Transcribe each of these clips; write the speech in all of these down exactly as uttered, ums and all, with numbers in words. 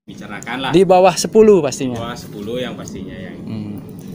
bicarakan lah. Di bawah sepuluh pastinya. Di bawah sepuluh yang pastinya yang. Hmm.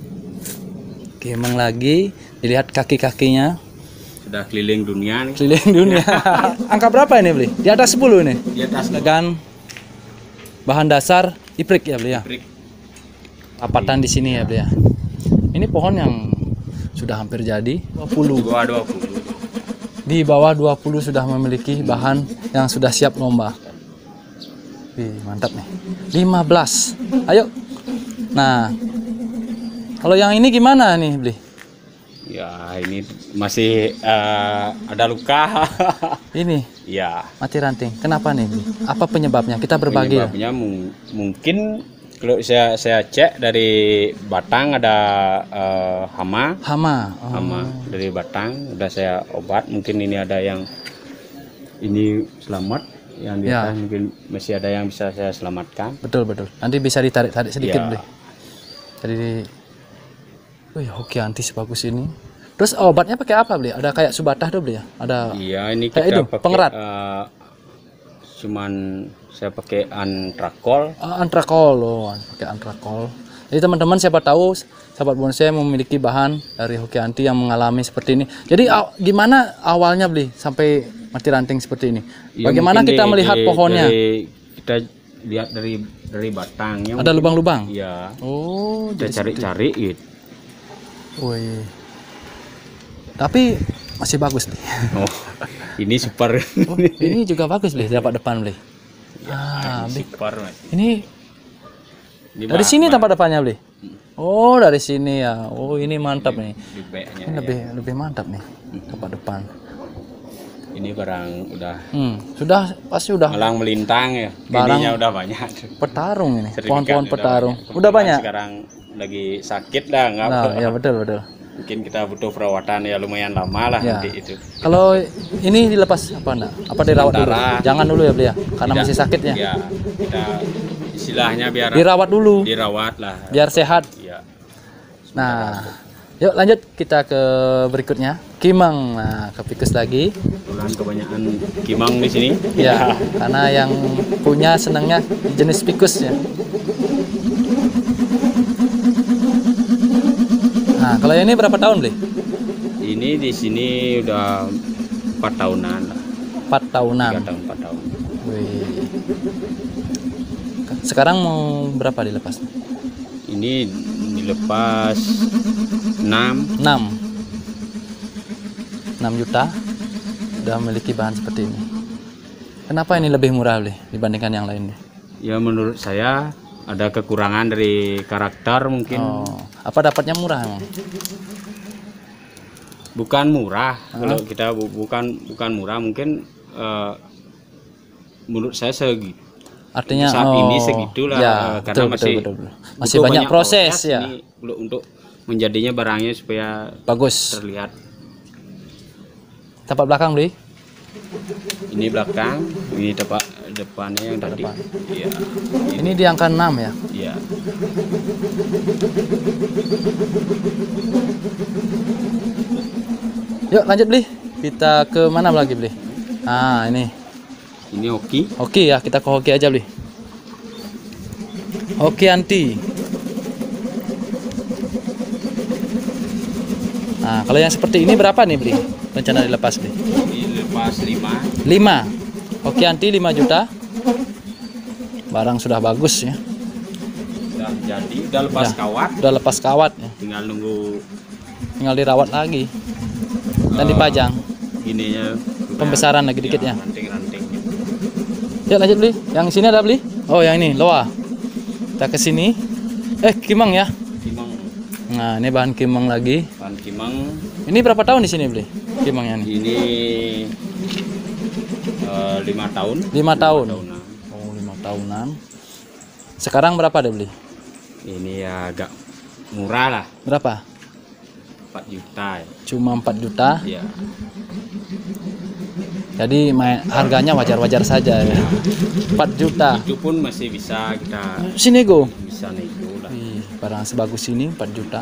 Oke, emang lagi dilihat kaki-kakinya. Sudah keliling dunia nih. Keliling dunia. Angka berapa ini beli? Di atas sepuluh nih. Di atas dengan bahan dasar iprik ya beli ya. Iprik. Rapatan di sini ya beli ya. Ini pohon yang sudah hampir jadi dua puluh. Di bawah dua puluh. Di bawah dua puluh sudah memiliki bahan yang sudah siap lomba. Wih, mantap nih. lima belas. Ayo. Nah. Kalau yang ini gimana nih, Bli? Ya, ini masih uh, ada luka. Ini. Ya. Mati ranting. Kenapa nih, Bli? Apa penyebabnya? Kita berbagi. Penyebabnya mung mungkin kalau saya saya cek dari batang ada uh, hama. Hama. Oh. Hama dari batang udah saya obat. Mungkin ini ada yang ini selamat. Yang di atas ya. Mungkin masih ada yang bisa saya selamatkan. Betul betul. Nanti bisa ditarik-tarik sedikit, ya. Bli. Jadi, wih, Hokianti sebagus ini. Terus obatnya pakai apa, Bli? Ada kayak Subatah tuh, Bli ya? Ada. Iya, ini kayak kita itu, pakai pengerat. Uh, cuman saya pakai antrakol. Ah, antrakol loh, pakai antrakol. Jadi teman-teman siapa tahu sahabat bonsai memiliki bahan dari Hokianti yang mengalami seperti ini. Jadi aw, gimana awalnya, Bli, sampai mati ranting seperti ini? Ya, bagaimana kita di, melihat di, pohonnya? Dari, kita lihat dari dari batangnya. Ada lubang-lubang? Iya. Oh, kita cari-cari gitu. Wih. Tapi masih bagus, Bli. Oh, ini super. Oh, ini juga bagus, Bli, dapat depan, Bli. Ya, ah, ini super, Mas. Ini, ini dari sini tempat depannya, Bli. Oh, dari sini ya. Oh, ini mantap ini, nih. Ini ya. lebih ya. lebih mantap nih tempat depan. Ini barang udah. Hmm, sudah pasti udah. Malang melintang ya. Ininya udah banyak. Petarung ini. Pohon-pohon petarung. Udah banyak. Udah banyak. Sekarang lagi sakit dah, nggak? Nah, ya betul betul. Mungkin kita butuh perawatan ya lumayan lama lah ya. Nanti itu. Kalau ini dilepas apa enggak? Apa dirawat dulu? Jangan dulu ya, Bli ya. Karena tidak, masih sakit ya. Ya, kita istilahnya biar dirawat dulu. Dirawat lah. Biar sehat. Ya. Nah, yuk lanjut kita ke berikutnya. Kimang. Nah, kepikus lagi. Kebetulan kebanyakan kimang di sini. Ya, karena yang punya senangnya jenis pikus ya. Nah, kalau ini berapa tahun, Bli? Ini di sini udah empat tahunan lah. Empat tahunan. Tiga tahun, empat tahun. Wih. Sekarang mau berapa dilepas? Ini dilepas enam. Enam. Enam juta. Udah memiliki bahan seperti ini. Kenapa ini lebih murah, Bli, dibandingkan yang lain? Ya menurut saya ada kekurangan dari karakter mungkin. Oh, apa dapatnya murah emang? Bukan murah. Huh? Kalau kita bu bukan bukan murah mungkin uh, menurut saya segitu. Artinya saat oh, ini segitulah ya, uh, karena betul, masih betul, betul, betul. masih banyak, banyak proses, proses ya. Ini untuk menjadinya barangnya supaya bagus terlihat. Tempat belakang, Bli. Ini belakang, ini tempat depannya yang tadi. Iya. Ini, ini di angka enam ya? Iya. Yuk lanjut, Bli. Kita ke mana lagi, Bli? Ah, ini. Ini hoki. Hoki ya, kita ke hoki aja, Bli. Hokianti. Nah, kalau yang seperti ini berapa nih, Bli? Rencana dilepas, Bli? Dilepas lima. lima. Hokianti lima juta. Barang sudah bagus ya. Sudah jadi, udah lepas udah, kawat. Udah lepas kawat ya. Tinggal nunggu. Tinggal dirawat lagi. Dan uh, dipajang. Ininya pembesaran lagi dikit ya. Ranting-ranting. Ya lanjut, Bli. Yang sini ada, Bli? Oh, yang ini, loa. Kita ke sini. Eh, kimang ya. Kimang. Nah, ini bahan kimang lagi. Bahan kimang. Ini berapa tahun di sini, Bli? Kimangnya nih. Ini uh, lima tahun. Lima tahun. Tahunan. Oh, lima tahunan. Sekarang berapa deh, Bli? Ini ya agak murah lah. Berapa? empat juta. Ya. Cuma empat juta. Iya. Jadi main, harganya wajar-wajar saja ya. empat juta. Itu pun masih bisa kita sini go. Bisa nego lah. Ih, barang sebagus ini empat juta.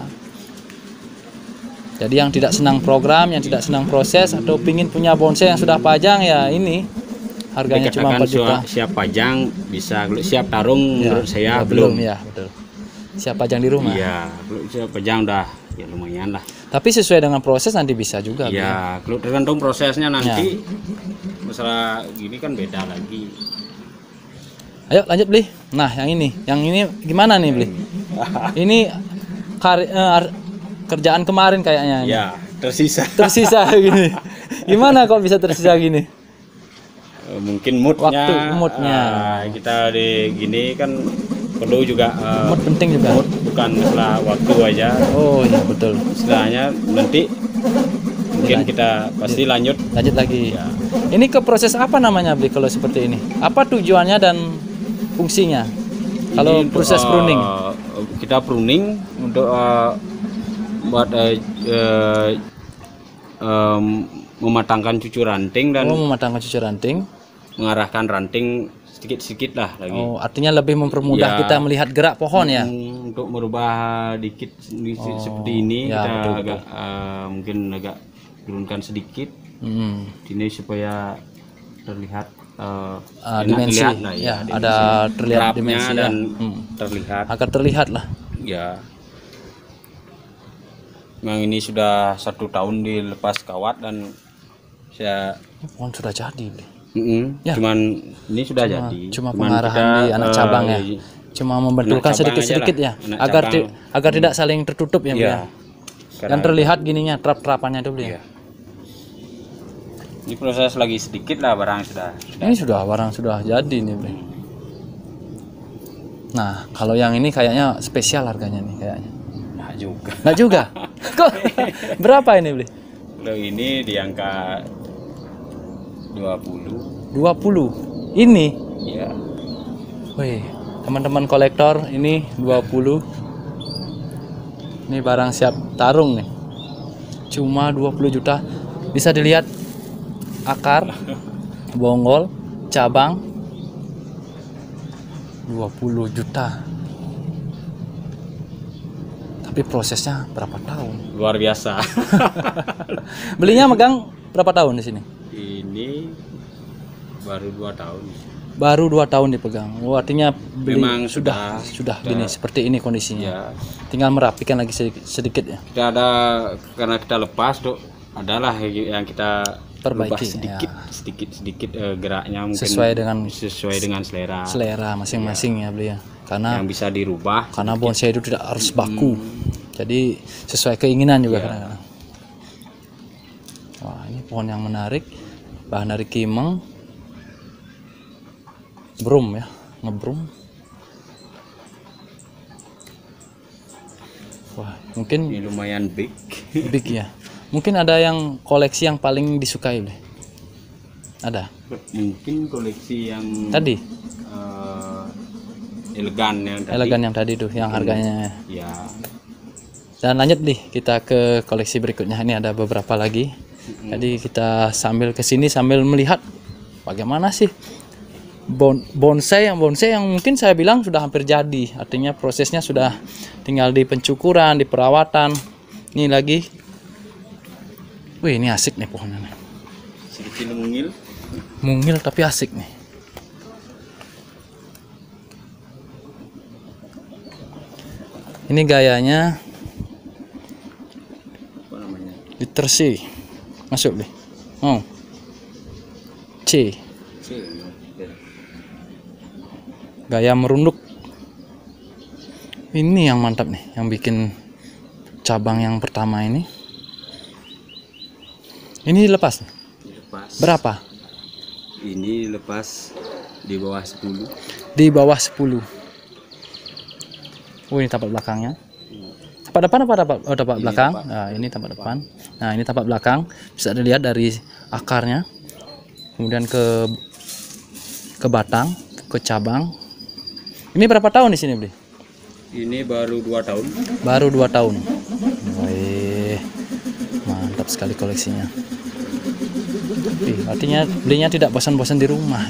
Jadi yang tidak senang program, yang tidak senang proses atau pingin punya bonsai yang sudah pajang ya ini harganya cuma empat juta. Siap pajang bisa, kalau siap tarung Ya, menurut saya ya, belum. Ya, betul. Siap pajang di rumah. Iya, kalau siap pajang udah ya lumayan lah. Tapi sesuai dengan proses nanti bisa juga. Iya, kalau tergantung prosesnya nanti. Masalah gini kan beda lagi. Ayo lanjut beli. Nah, yang ini, yang ini gimana nih beli? Ini kar eh, kerjaan kemarin kayaknya. Ya, tersisa. Tersisa gini. Gimana kok bisa tersisa gini? Mungkin moodnya. Waktu moodnya. Uh, kita di gini kan perlu juga. Uh, mood penting juga. Mood bukan masalah waktu aja. Oh iya betul. Istilahnya nanti mungkin kita pasti lanjut. Lanjut lagi. Ya. Ini ke proses apa namanya beli kalau seperti ini? Apa tujuannya dan fungsinya? Kalau Ini proses untuk, pruning, uh, kita pruning untuk uh, buat uh, uh, um, mematangkan cucu ranting dan oh, mematangkan cucu ranting, mengarahkan ranting sedikit-sedikit lah lagi. Oh, artinya lebih mempermudah Ya. kita melihat gerak pohon ya. Hmm, untuk merubah dikit Oh, seperti ini ya, kita betul, agak uh, mungkin agak turunkan sedikit. Hmm. Ini supaya terlihat uh, Ah, enak dimensi, dilihat lah, ya, dimensi. ada terlihat Kerapnya dimensi ya. dan Hmm. terlihat. Agar terlihat lah. Ya. Memang ini sudah satu tahun dilepas kawat dan saya Pohon sudah jadi. Bli. mm-mm, Ya. cuman ini sudah Cuma, jadi. cuma Cuman pengarahan kita, di anak eh, cabang ya. Cuma membentulkan cabang sedikit-sedikit aja ya, lah, anak agar cabang. ti- agar tidak saling tertutup ya, Bli, Iya. ya. Sekarang- Dan terlihat gininya trap-trapannya itu Bli. Iya. Ini proses lagi sedikit lah barang sudah. sudah. Ini sudah barang sudah jadi nih Bli. Nah, kalau yang ini kayaknya spesial harganya nih kayaknya. Nah juga. Nggak juga? Kok berapa ini Bli? Kalau ini di angka dua puluh. dua puluh. Ini. Ya. Wih, teman-teman kolektor ini dua puluh. Ini barang siap tarung nih. Cuma dua puluh juta. Bisa dilihat akar, bonggol, cabang dua puluh juta. Tapi prosesnya berapa tahun? Luar biasa. Belinya megang berapa tahun di sini? Ini baru dua tahun. Baru dua tahun dipegang. Oh, artinya beli Memang sudah sudah- sudah, sudah. gini seperti ini kondisinya. Ya. Tinggal merapikan lagi sedikit, sedikit ya. Kita ada karena kita lepas tuh adalah yang kita Perbaiki, rubah sedikit ya. sedikit sedikit eh, geraknya mungkin Sesuai dengan sesuai dengan selera, Selera masing-masing ya beli ya. Karena yang bisa dirubah. karena bonsai itu tidak harus baku. Jadi sesuai keinginan juga Ya. kadang-kadang. Wah, ini pohon yang menarik. Bahan dari kimeng. Brum ya, ngebrum. Wah, mungkin Ini lumayan big. big ya. Mungkin ada yang koleksi yang paling disukai, Bli? Ada. Mungkin koleksi yang Tadi, eh, elegan yang tadi. elegan yang tadi tuh, yang harganya. Ya. Dan lanjut nih, kita ke koleksi berikutnya. Ini ada beberapa lagi. Jadi kita sambil ke sini sambil melihat bagaimana sih bon bonsai yang bonsai yang mungkin saya bilang sudah hampir jadi. Artinya prosesnya sudah tinggal di pencukuran, di perawatan. Ini lagi. Wih, ini asik nih pohonnya nih. Sedikit mungil. Mungil tapi asik nih. Ini gayanya Apa namanya? liter C. Masuk deh. Oh. C. Gaya merunduk. Ini yang mantap nih, yang bikin cabang yang pertama ini. Ini lepas. Lepas. Berapa? Ini lepas di bawah sepuluh. Di bawah sepuluh. Oh, ini tapak belakangnya. Tapak depan apa tapak, oh, tapak Ini belakang? tapak. Nah, ini tapak depan. Nah, ini tapak belakang. Bisa dilihat dari akarnya. Kemudian ke ke batang, ke cabang. Ini berapa tahun di sini, Bli? Ini baru dua tahun. Baru dua tahun. Wih, mantap sekali koleksinya. Wih, artinya belinya tidak bosan-bosan di rumah.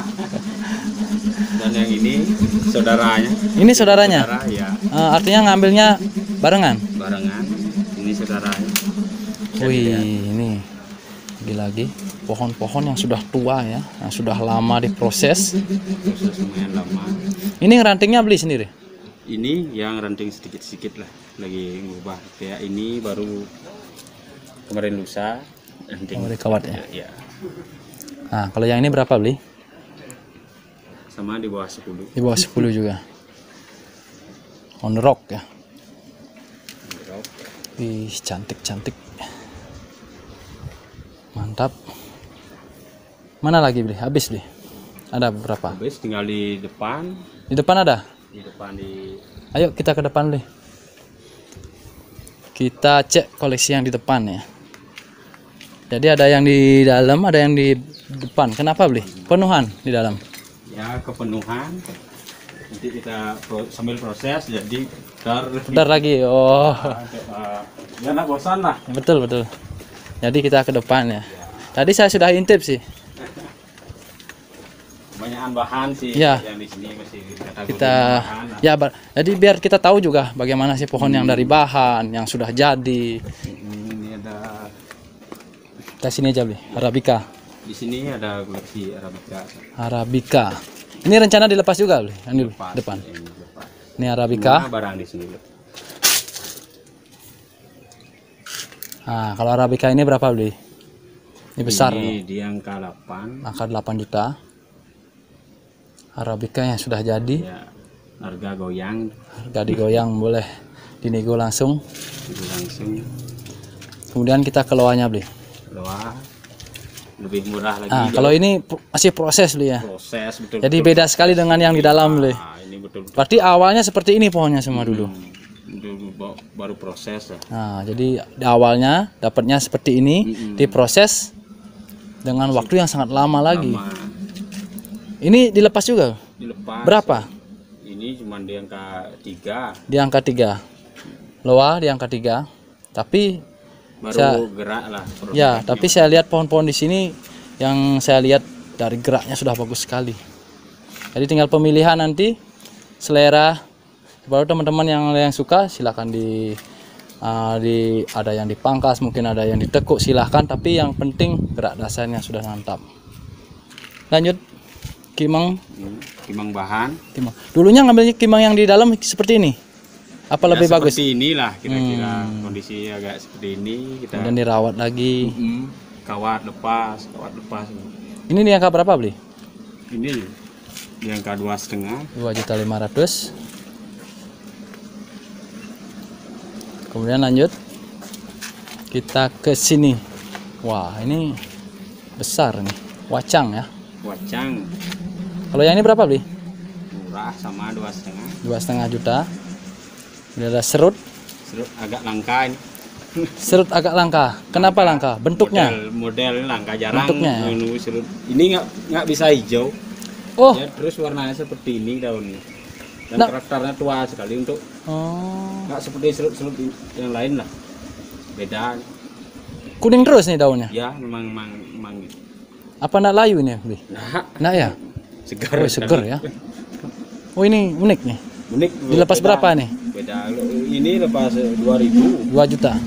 Dan yang ini saudaranya. Ini saudaranya. Saudara, ya. Eh, artinya ngambilnya barengan. Barengan. Ini saudaranya. Bisa Wih, dilihat. ini lagi-lagi. pohon-pohon yang sudah tua ya, yang sudah lama diproses. Proses lumayan lama. Ini rantingnya beli sendiri. Ini yang ranting sedikit-sedikit lah, lagi ngubah. Kayak ini baru kemarin lusa ranting. Oh, kawat ya. Ya. Nah, kalau yang ini berapa beli? Sama di bawah sepuluh. Di bawah sepuluh juga. On the rock ya. Wih, cantik-cantik. Mantap. Mana lagi beli? Habis beli? Ada berapa? Habis tinggal di depan. Di depan ada? Di depan di. Ayo kita ke depan beli. Kita cek koleksi yang di depan ya. Jadi ada yang di dalam, ada yang di depan. Kenapa beli? Penuhan di dalam. Ya kepenuhan. Nanti kita pro, sambil proses jadi dar. Bentar lagi. Oh. Uh, ya nak bosan lah. Betul betul. Jadi kita ke depan ya. Tadi saya sudah intip sih. Kebanyakan bahan sih ya. Yang di sini masih kita ya. Jadi biar kita tahu juga bagaimana sih pohon hmm. yang dari bahan yang sudah jadi. Ini ada. Kita sini aja beli. Arabica. Di sini ada koleksi Arabica. Arabica. Ini rencana dilepas juga beli. Ini lepas, depan. Ini, lepas. Ini Arabica. Semua barang di sini. Nah, kalau Arabica ini berapa beli? Ini besar. Ini di angka delapan. Angka delapan juta. Arabica yang sudah jadi. Ya, harga goyang. Harga digoyang boleh dinego langsung. Langsung. Kemudian kita ke loanya beli. Loa lebih murah lagi. Nah, kalau ini masih proses beli ya. Proses betul. Jadi beda sekali dengan yang di dalam beli. Nah, ini betul, betul. Berarti awalnya seperti ini pohonnya semua dulu. Hmm, baru proses ya. Nah, jadi di awalnya dapatnya seperti ini, hmm. diproses dengan waktu yang sangat lama lagi. Lama. Ini dilepas juga? Dilepas. Berapa? Ini cuma di angka tiga. Di angka tiga. Loa di angka tiga. Tapi baru saya, gerak lah. Ya, tapi saya lihat pohon-pohon di sini yang saya lihat dari geraknya sudah bagus sekali. Jadi tinggal pemilihan nanti selera. Baru teman-teman yang yang suka silahkan di uh, di ada yang dipangkas, mungkin ada yang ditekuk, silahkan. Tapi yang penting gerak dasarnya sudah mantap. Lanjut. Kimang, kimang bahan. Kimang. Dulunya ngambilnya kimang yang di dalam seperti ini. Apa ya, lebih bagus? Seperti inilah kira-kira hmm. kondisi agak seperti ini. Kita dan dirawat lagi. Mm-hmm. Kawat lepas, kawat lepas. Ini di angka berapa beli? Ini di angka dua setengah. Dua juta lima ratus. Kemudian lanjut. Kita ke sini. Wah, ini besar nih. Wacang ya. Wacang. Kalau yang ini berapa beli? Murah sama dua setengah. Dua setengah juta. Ini ada serut. Serut agak langka ini. Serut agak langka. Kenapa langka? Bentuknya. Model, model langka jarang. Bentuknya. Ya? Serut. Ini nggak nggak bisa hijau. Oh. Ya, terus warnanya seperti ini daunnya. Dan nah. karakternya tua sekali untuk. Oh. Nggak seperti serut-serut yang lain lah. Beda. Kuning terus nih daunnya. Ya, memang memang, memang gitu. Apa nak layu ini, Bli? Nah, nah ya. Segar. Oh, segar ya. Oh, ini unik nih. Unik. Dilepas beda, berapa nih? Beda. Ini lepas dua ribu. dua juta.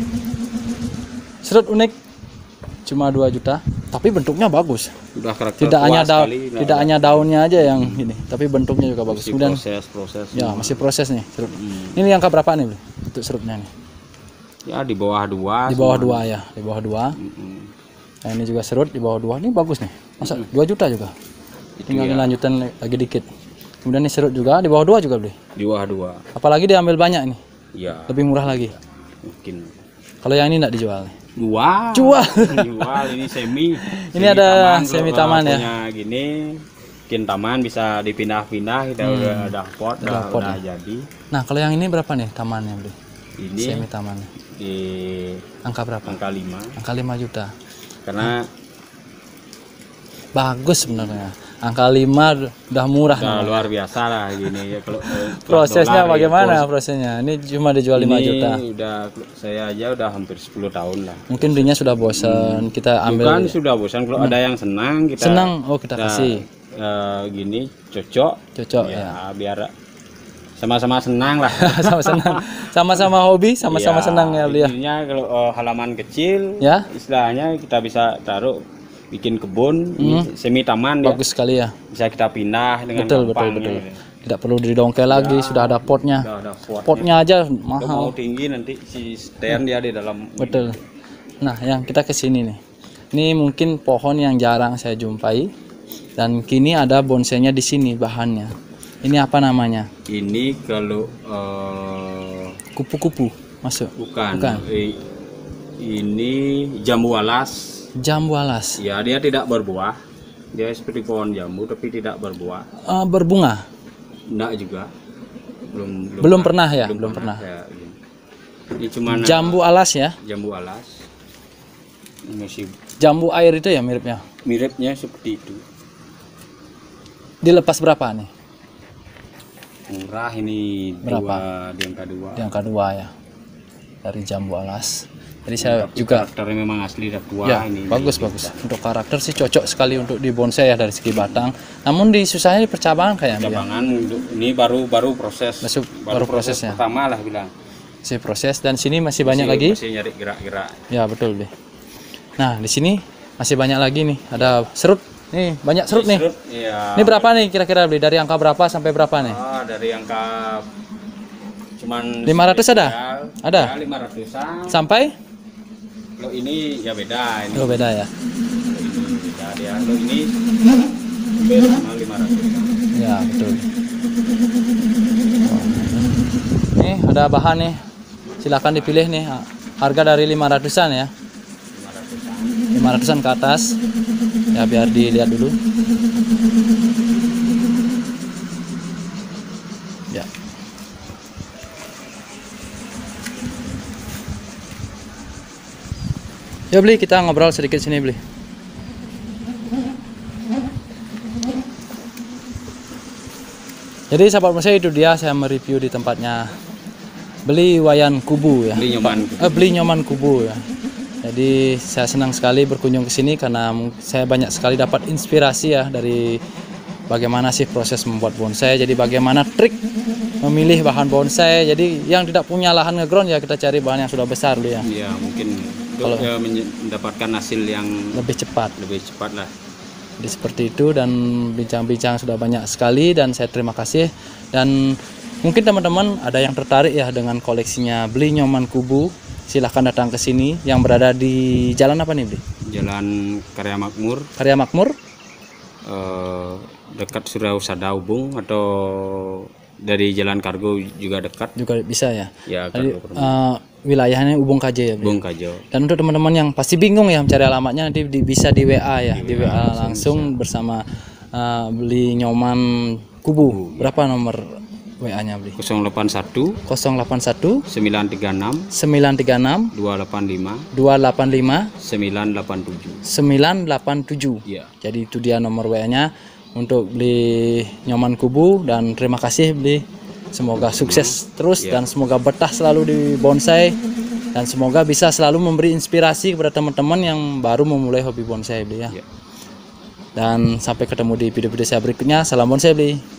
Serut unik cuma dua juta, tapi bentuknya bagus. Udah karakter tidak hanya daun, sekali, tidak hanya daunnya aja yang hmm. ini, tapi bentuknya juga bagus. Masih Kemudian proses, proses. Ya, masih proses nih serut. Hmm. Ini yang angka berapa nih, Bli? Untuk serutnya nih? Ya, di bawah dua. Di bawah dua ya, di bawah dua. Hmm. Nah, ini juga serut di bawah dua. Ini bagus nih. Masa hmm. dua juta juga. Tinggal ya. Lanjutan lagi dikit. Kemudian ini serut juga di bawah dua juga, Bli. Di bawah dua. Apalagi diambil banyak nih. Iya. Lebih murah lagi. Mungkin. Kalau yang ini enggak dijual nih. Jual. Jual. Jual ini semi. Ini semi ada taman, semi taman ya. Punya gini, bikin taman bisa dipindah-pindah, kita hmm. udah ada pot, udah, pot udah ya. jadi. Nah, kalau yang ini berapa nih tamannya, Bli? Ini semi tamannya. Di angka berapa? Angka lima. Angka lima juta. Karena hmm. bagus sebenarnya. Angka lima udah murah. Udah luar biasa lah gini ya kalau prosesnya bagaimana ya, prosesnya? Ini cuma dijual lima juta. Ini udah saya aja udah hampir sepuluh tahun lah. Mungkin belinya sudah bosan, hmm. kita ambil. Bukan sudah bosan, kalau hmm. ada yang senang kita senang, oh kita, kita kasih. Uh, gini cocok. Cocok ya. ya. Biar sama-sama senang lah. Sama senang. Sama-sama hobi, sama-sama ya, senang ya beliau. Intinya kalau uh, halaman kecil, ya. Istilahnya kita bisa taruh bikin kebun, Hmm. semi taman ya. Bagus sekali ya. Bisa kita pindah dengan Betul, betul, gampang. betul. Ya. Tidak perlu didongkel lagi, sudah ada potnya. Udah ada potnya. Potnya aja Kalau mahal. mau tinggi nanti si stand dia di dalam. Betul. Nah, yang kita ke sini nih. Ini mungkin pohon yang jarang saya jumpai dan kini ada bonsainya di sini bahannya. Ini apa namanya? Ini kalau eh, Kupu-kupu masuk. bukan. Bukan. Eh, ini jambu alas. Jambu alas. Ya, dia tidak berbuah. Dia seperti pohon jambu tapi tidak berbuah. Eh, berbunga. Enggak juga. Belum Belum pernah ya? Belum pernah. Ya, belum. Ini cuma Jambu alas ya. jambu alas. Ini masih Jambu air itu ya miripnya. miripnya seperti itu. Dilepas berapa nih? Murah ini Berapa? dua di angka dua. Yang kedua ya. Dari jambu alas. Jadi saya juga Karakternya memang asli dah tua ya ini. bagus bagus. Untuk karakter sih cocok sekali untuk di bonsai ya dari segi batang. Namun di susahnya di percabangan kayaknya. Ya. Cabangan ini baru baru proses. Masuk baru prosesnya. Pertama lah bilang. Masih proses dan sini masih banyak Masih- lagi. Masih nyari gerak-gerak. Ya betul deh. Nah di sini masih banyak lagi nih. Ada serut. Nih banyak serut nih. Serut, iya. Ini berapa nih kira-kira beli dari angka berapa sampai berapa nih? Ah, dari angka cuman lima ratus ada? spesial. Ada? Ya, lima ratusan. Sampai? Kalau ini ya beda ini. Oh beda ya. Ini beda dia. Kalau ini hampir sama lima ratus. Ya betul. Nih ada bahan nih. Silakan dipilih nih. Harga dari lima ratusan ya. lima ratusan ke atas. Ya biar dilihat dulu. Ya. Ya beli kita ngobrol sedikit sini beli. Jadi sahabat bonsai itu dia saya mereview di tempatnya beli wayan kubu ya. Beli nyoman. Eh, beli nyoman kubu ya. Jadi saya senang sekali berkunjung ke sini karena saya banyak sekali dapat inspirasi ya dari bagaimana sih proses membuat bonsai. Jadi bagaimana trik memilih bahan bonsai. Jadi yang tidak punya lahan ngeground ya kita cari bahan yang sudah besar dulu ya. Iya, mungkin Kalau- untuk ya, menye- mendapatkan hasil yang Lebih cepat. lebih cepat lah. Jadi seperti itu dan bincang-bincang sudah banyak sekali dan saya terima kasih dan mungkin teman-teman ada yang tertarik ya dengan koleksinya Beli Nyoman Kubu, silahkan datang ke sini yang berada di jalan apa nih Beli? Jalan Karya Makmur, Karya Makmur, eh, dekat Surausada Ubung, atau dari Jalan Kargo juga dekat. juga bisa ya. Ya, Jadi Kargo eh, wilayahnya Ubung K J ya Beli? Ubung Kajo. Dan untuk teman-teman yang pasti bingung ya mencari alamatnya nanti di- bisa di W A ya, di W A langsung bersama eh, Beli Nyoman Kubu. Berapa nomor W A-nya Beli? nol delapan satu nol delapan satu sembilan tiga enam sembilan tiga enam dua delapan lima dua delapan lima sembilan delapan tujuh. sembilan delapan tujuh. Iya. Jadi itu dia nomor W A-nya untuk Beli Nyoman Kubu dan terima kasih Beli. Semoga sukses terus Iya. dan semoga betah selalu di bonsai dan semoga bisa selalu memberi inspirasi kepada teman-teman yang baru memulai hobi bonsai Beli ya. Iya. Dan sampai ketemu di video-video saya berikutnya. Salam bonsai Beli.